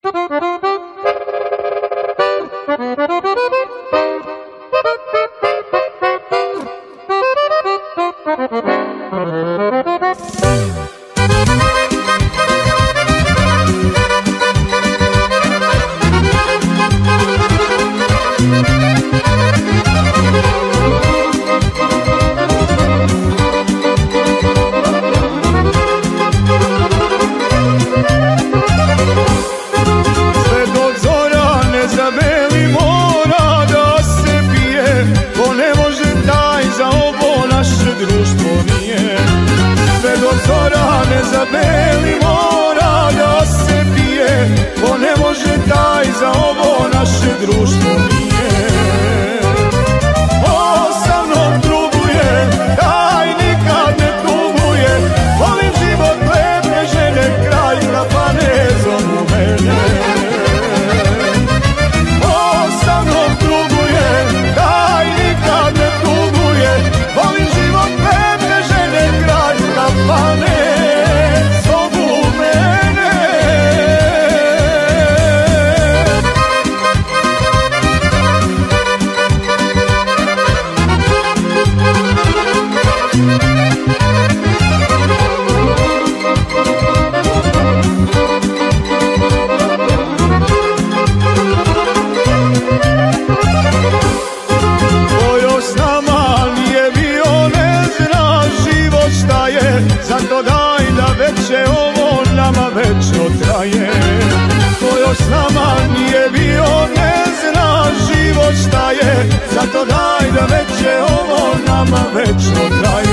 Zabeli mora da se pije, ko ne može taj za ovo naše društvo nije. Ko sa mnom trubuje, taj nikad ne tuguje, volim život lepe žene, kraj kafane zovu mene. Ko sa mnom trubuje, taj nikad ne tuguje, volim život lepe žene, kraj kafane. Zato daj da veče ovo nama večno traje. Ko još s nama nije bio ne zna život šta je. Zato daj da veče ovo nama večno traje.